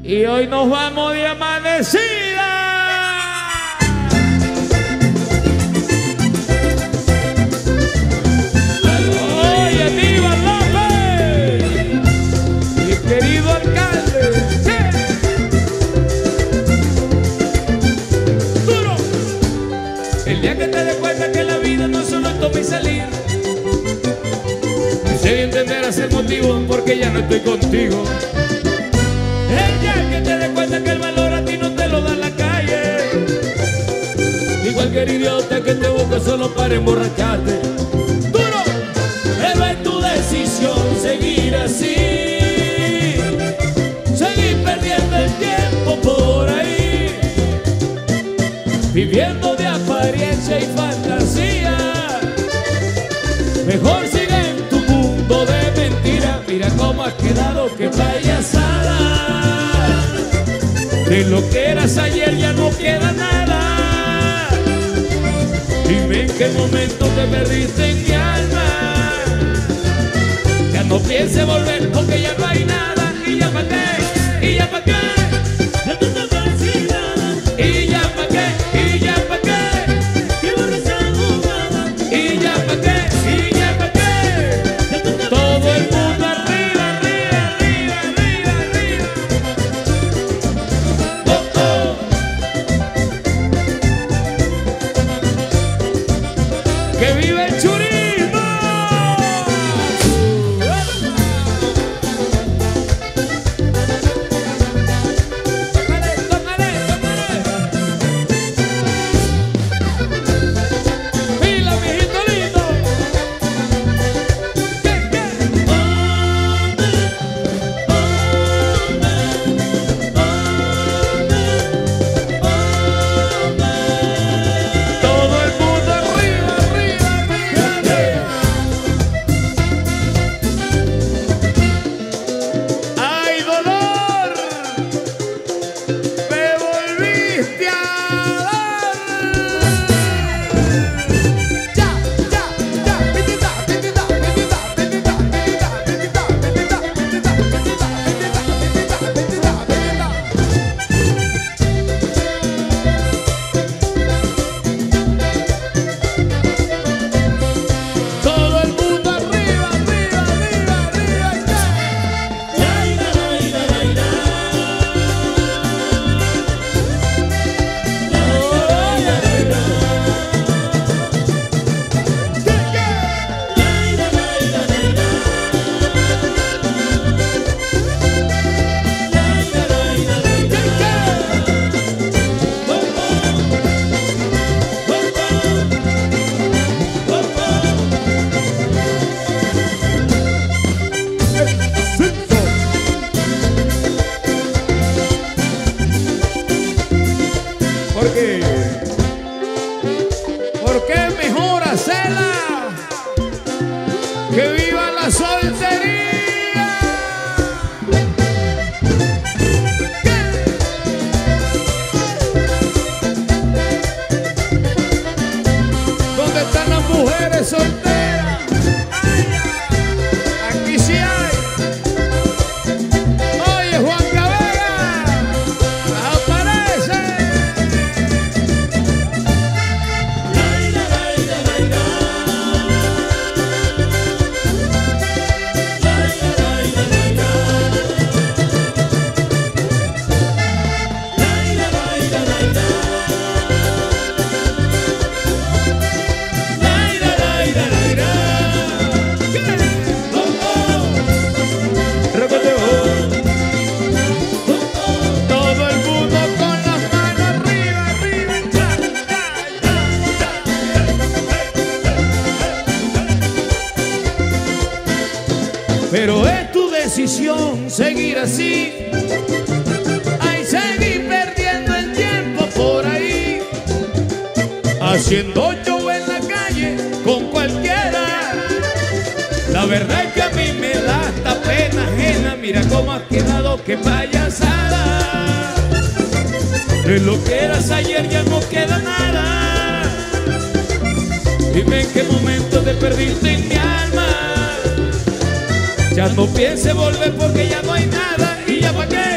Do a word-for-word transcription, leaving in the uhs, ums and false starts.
Y hoy nos vamos de amanecida. Oye, Aníbal López, mi querido alcalde. ¡Sí! ¡Duro! El día que te des cuenta que la vida no es solo toma y salir, y sé entenderás el motivo porque ya no estoy contigo. El día que te des cuenta que el valor a ti no te lo da la calle, y cualquier idiota que te busca solo para emborracharte. ¡Duro! Pero es tu decisión seguir así, seguir perdiendo el tiempo por ahí, viviendo de apariencia y fantasía. Mejor sigue en tu mundo de mentira. Mira cómo has quedado, qué payasada. De lo que eras ayer ya no queda nada. Dime en qué momento te perdiste en mi alma. Ya no pienses volver porque ya no hay nada. Y ya pa' qué, y ya pa' qué, ya tú te vacilas. Y ya pa' qué, y ya pa' qué, que borras esa jugada. Y ya pa' qué, y ya pa' qué, ya tú te todo el mundo arriba, arriba, arriba, arriba, arriba. Oh, oh. ¡Que vive el churismo! tócale, tócale, tócale. Pila, mijito lindo. ¿Qué, qué? Todo el mundo arriba, arriba, arriba, arriba. ¡Ay, dolor! Me volviste a dar. Ya, ya, ya, petita, petita, petita, petita, petita, petita, petita, petita, petita, petita, petita, todo el mundo arriba, arriba, arriba, arriba, ¿Por qué? ¿Por qué mejor hacerla? ¡Que viva la soltería! ¿Dónde están las mujeres solteras? ¡Ay, ya! Aquí sí hay. Oye, Juan Cabega, aparece. Todo el mundo con las manos arriba, arriba, ya, ya, ya. Pero es tu decisión seguir así, ay, seguir perdiendo el tiempo por ahí, haciendo show en la calle con cualquiera. La verdad es que a mí me da hasta pena ajena. Mira cómo has quedado, qué payasada. De lo que eras ayer ya no queda nada. Dime en qué momento te perdiste en mi alma. Ya no piense volver porque ya no hay nada. Y ya pa' qué.